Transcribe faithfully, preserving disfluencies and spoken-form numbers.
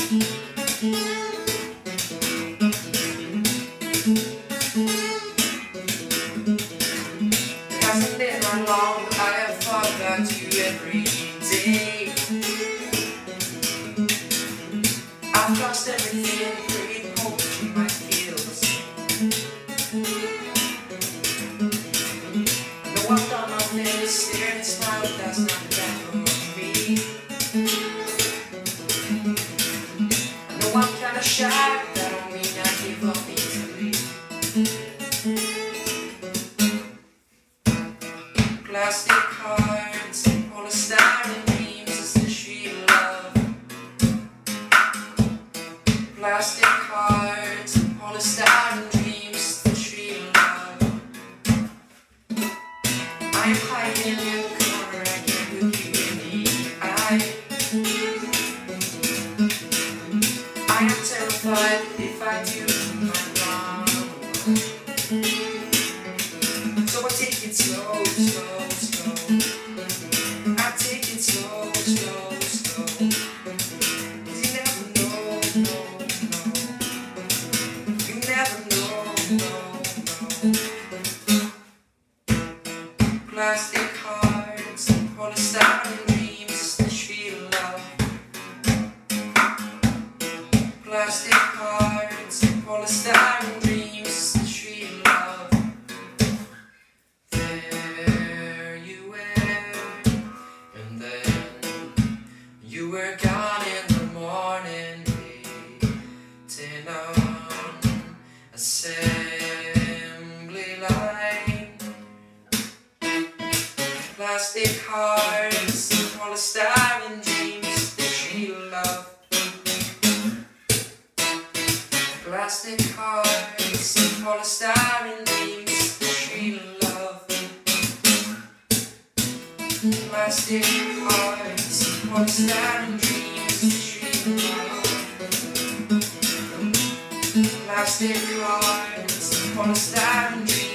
Hasn't been that long, but I have thought about you every day. I've lost everything, prayed poetry might feel the same. I know I've done my best, stared and smiled, but that's not enough for me. I know I'm kinda shy, but that don't mean I give up easily. Plastic hearts, polystyrene dreams, is the street of love. Plastic hearts, polystyrene dreams, is the street of love. I am hiding in the corner, I can't look you in the eye. I am terrified that if I do, I'm wrong. So I take it slow, slow, slow. I take it slow, slow, slow. 'Cause you never know, no, no. You never know, no, no. Plastic hearts, polystyrene dreams, it's the street of love. Plastic hearts, polystyrene dreams, it's the street of love. There you were, and then you were gone in the morning, waiting on assembly line. Plastic hearts, polystyrene dreams, the street of love. Plastic hearts, polystyrene dreams, the street of love. Plastic hearts, polystyrene dreams, the street of love. Plastic hearts, polystyrene dreams.